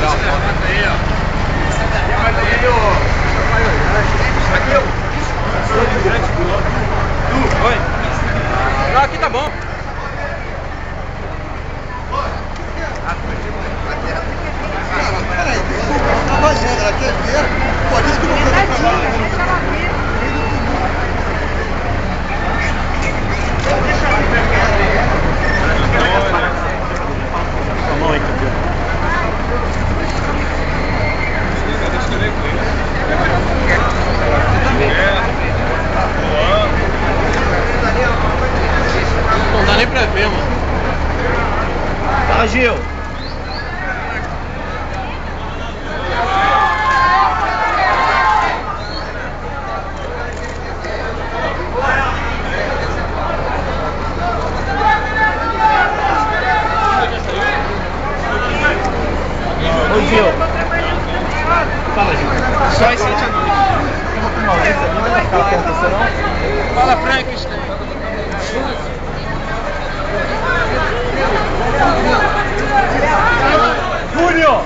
Oi. Não, aqui tá bom. Peraí, tá fazendo, ela quer ver. Pô, diz que não foi pra trabalho. Não dá nem pra ver, mano. Fala, Gil. Ô, Gil. Fala, Gil. Só esse aí. Fala, Frankenstein. Júnior!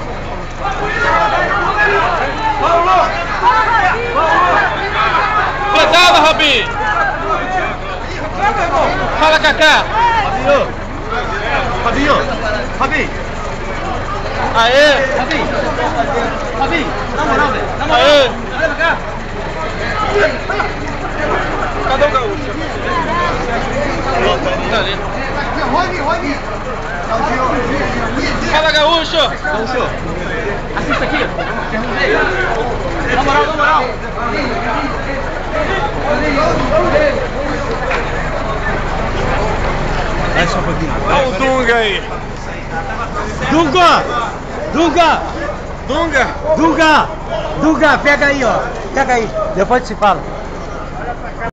Pedala, Robinho! Fala, Cacá! Fabinho! Aê! Fabinho! Na moral, velho! Na moral! Aê! Olha pra cá! Cadê o gaúcho? Tá ali. Rony! Fala, gaúcho! Gaúcho! Assista aqui! Perguntei! Na moral! É só um pouquinho. Olha o Dunga aí! Dunga, pega aí, ó. Pega aí. Depois se fala.